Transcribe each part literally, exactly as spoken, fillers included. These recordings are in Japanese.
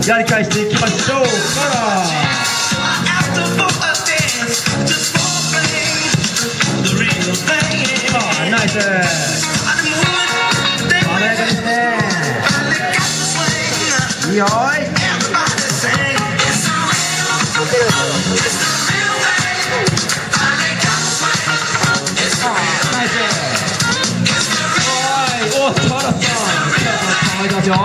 やり返していきましょう。ナイス、華やかですね。いいよーい。ナイス。おーい、おっと、原さん、乾いてますよ。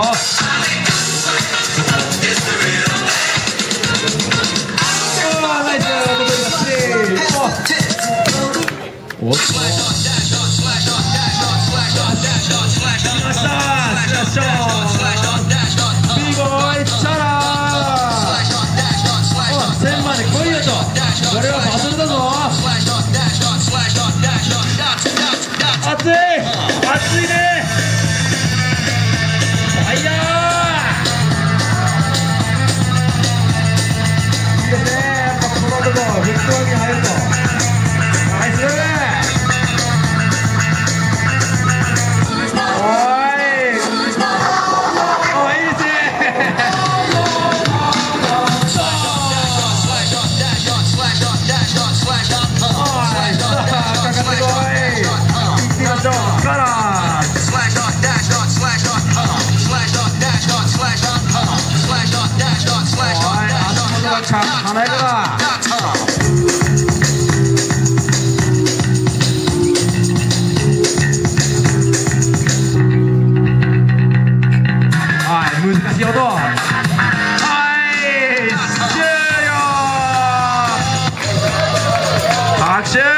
おっと、来ました、スラッショー、ビーボーイチャラー、おせんまで来いよと、これはバトルだぞ。熱い熱いね、ファイヤー、いいですね。やっぱこの男フットワークに入るとナイス。華やかだ。はい、難しい音。はい、終了。拍手。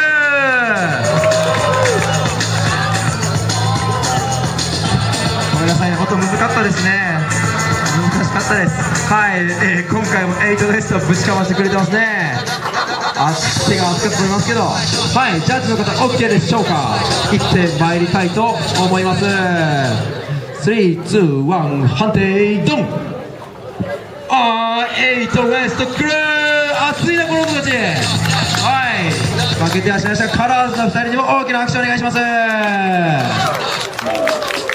ごめんなさいね、音難かったですね。難しかったです。はい、えー、今回もエイトデストぶちかましてくれてますね。足手が熱かったと思いますけど、はい、ジャッジの方 オーケー でしょうか。行ってまいりたいと思います。スリー、ツー、ワン、判定ドン。あー、エイトウエストクルー、熱いなこの子たち。はい、負けてはしましたカラーズのふたりにも大きな拍手お願いします。